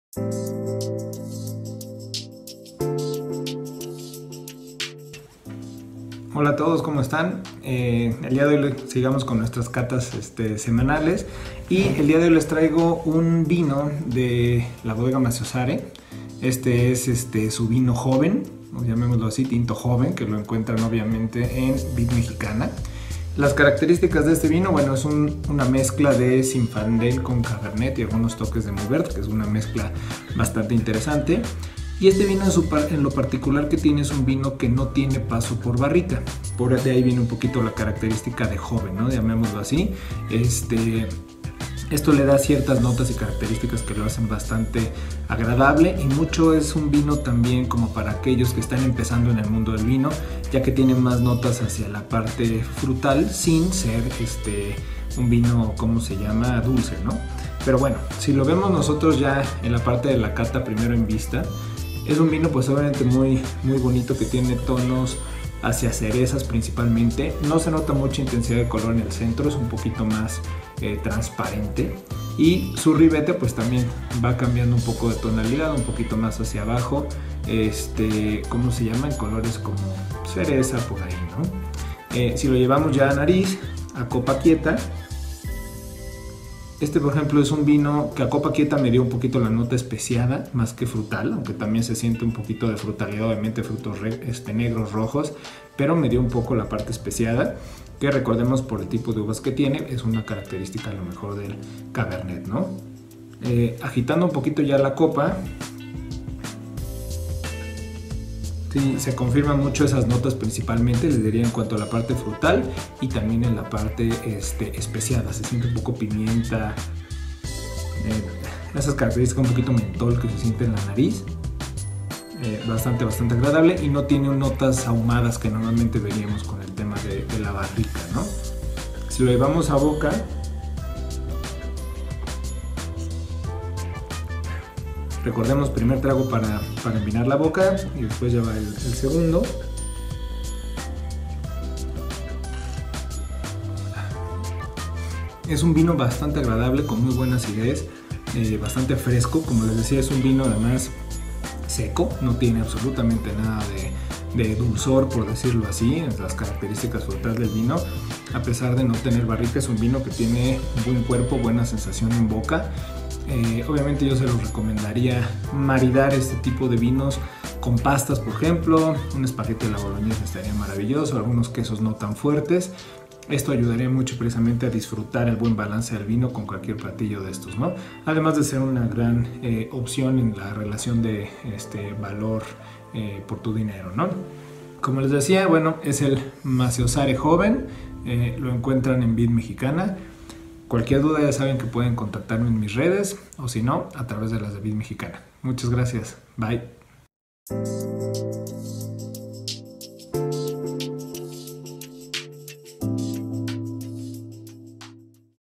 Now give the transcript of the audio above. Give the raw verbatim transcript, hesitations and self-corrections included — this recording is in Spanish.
Hola a todos, ¿cómo están? Eh, el día de hoy sigamos con nuestras catas este, semanales y el día de hoy les traigo un vino de la bodega Maciosare. Este es este, su vino joven, llamémoslo así, tinto joven, que lo encuentran obviamente en Vid Mexicana. Las características de este vino, bueno, es un, una mezcla de Zinfandel con Cabernet y algunos toques de Mourvedre, que es una mezcla bastante interesante. Y este vino en, su, en lo particular que tiene es un vino que no tiene paso por barrica. Por de ahí viene un poquito la característica de joven, ¿no? Llamémoslo así. Este, esto le da ciertas notas y características que lo hacen bastante agradable, y mucho es un vino también como para aquellos que están empezando en el mundo del vino, ya que tiene más notas hacia la parte frutal sin ser este, un vino, ¿cómo se llama?, dulce, ¿no? Pero bueno, si lo vemos nosotros ya en la parte de la cata primero en vista, es un vino pues obviamente muy, muy bonito, que tiene tonos hacia cerezas principalmente. No se nota mucha intensidad de color en el centro, es un poquito más eh, transparente. Y su ribete pues también va cambiando un poco de tonalidad, un poquito más hacia abajo. Este, ¿cómo se llama? En colores como cereza, por ahí, ¿no? Eh, si lo llevamos ya a nariz, a copa quieta. Este, por ejemplo, es un vino que a copa quieta me dio un poquito la nota especiada, más que frutal, aunque también se siente un poquito de frutalidad, obviamente frutos este, negros, rojos, pero me dio un poco la parte especiada, que recordemos por el tipo de uvas que tiene, es una característica a lo mejor del Cabernet, ¿no? Eh, agitando un poquito ya la copa, sí, se confirman mucho esas notas principalmente, les diría en cuanto a la parte frutal y también en la parte este, especiada. Se siente un poco pimienta, eh, esas características, un poquito mentol que se siente en la nariz. Eh, bastante, bastante agradable, y no tiene notas ahumadas que normalmente veríamos con el tema de, de la barrica, ¿no? Si lo llevamos a boca, recordemos, primer trago para, para envinar la boca y después ya va el, el segundo. Es un vino bastante agradable, con muy buena acidez, eh, bastante fresco. Como les decía, es un vino además seco, no tiene absolutamente nada de, de dulzor, por decirlo así, en las características frutales del vino. A pesar de no tener barrica, es un vino que tiene un buen cuerpo, buena sensación en boca. Eh, obviamente yo se los recomendaría maridar este tipo de vinos con pastas, por ejemplo. Un espagueti de la boloñesa estaría maravilloso, algunos quesos no tan fuertes. Esto ayudaría mucho precisamente a disfrutar el buen balance del vino con cualquier platillo de estos, ¿no? Además de ser una gran eh, opción en la relación de este, valor eh, por tu dinero, ¿no? Como les decía, bueno, es el Maciosare joven, eh, lo encuentran en Vid Mexicana. Cualquier duda ya saben que pueden contactarme en mis redes, o si no, a través de las de Vid Mexicana. Muchas gracias. Bye.